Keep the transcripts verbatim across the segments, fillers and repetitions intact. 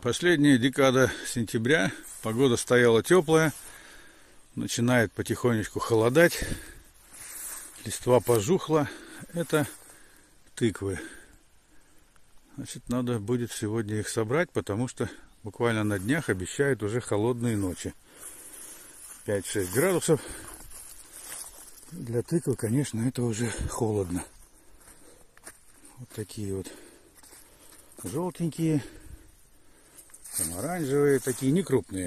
Последняя декада сентября, погода стояла теплая, начинает потихонечку холодать, листва пожухла. Это тыквы. Значит, надо будет сегодня их собрать, потому что буквально на днях обещают уже холодные ночи. пять-шесть градусов. Для тыквы, конечно, это уже холодно. Вот такие вот желтенькие, там оранжевые, такие не крупные.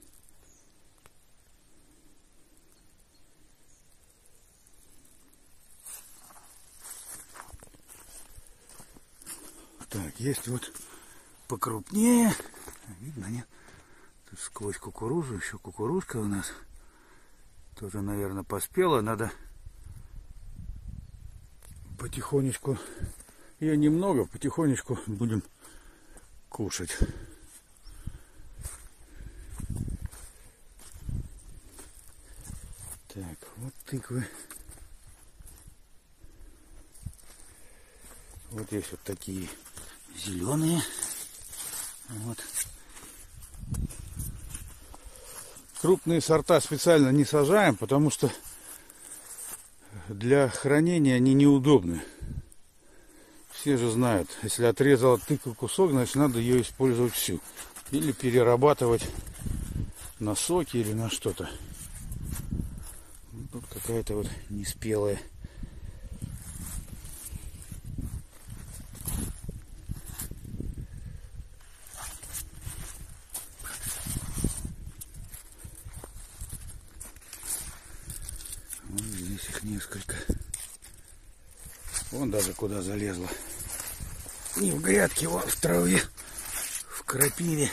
Так, есть вот покрупнее. Видно, нет? Тут сквозь кукурузу, еще кукурузка у нас. Тоже, наверное, поспела. Надо потихонечку, ее немного, потихонечку будем кушать. Так, вот тыквы. Вот есть вот такие зеленые. Вот. Крупные сорта специально не сажаем, потому что для хранения они неудобны. Все же знают, если отрезал от тыквы кусок, значит надо ее использовать всю. Или перерабатывать на соки или на что-то. Тут какая-то вот неспелая. Вот здесь их несколько. Вон даже куда залезла. Не в грядке, вон в траве, в крапиве.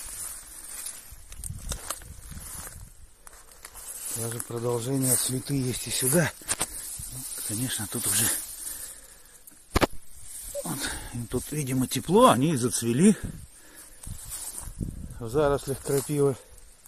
Даже продолжение цветы есть и сюда. Конечно, тут уже вот, тут, видимо, тепло, они и зацвели в зарослях крапивы.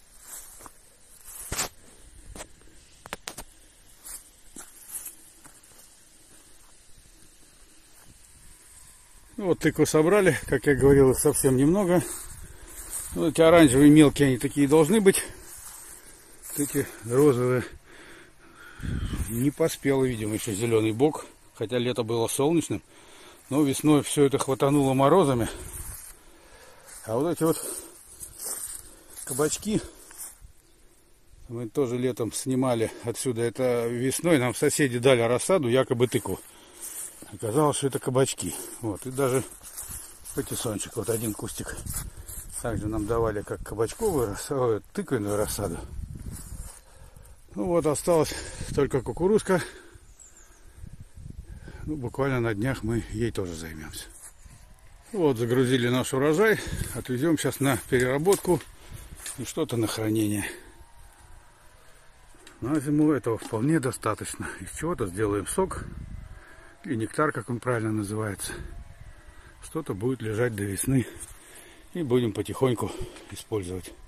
Вот тыкву собрали, как я говорил, совсем немного. Вот эти оранжевые мелкие, они такие должны быть. Эти розовые не поспел, видимо, еще зеленый бок, хотя лето было солнечным, но весной все это хватануло морозами. А вот эти вот кабачки мы тоже летом снимали отсюда. Это весной нам соседи дали рассаду, якобы тыкву. Оказалось, что это кабачки. Вот, и даже патиссончик, вот один кустик. Также нам давали как кабачковую рассаду, тыквенную рассаду. Ну вот, осталась только кукурузка. Ну, буквально на днях мы ей тоже займемся. Вот, загрузили наш урожай. Отвезем сейчас на переработку и что-то на хранение. На зиму этого вполне достаточно. Из чего-то сделаем сок. Или нектар, как он правильно называется. Что-то будет лежать до весны. И будем потихоньку использовать.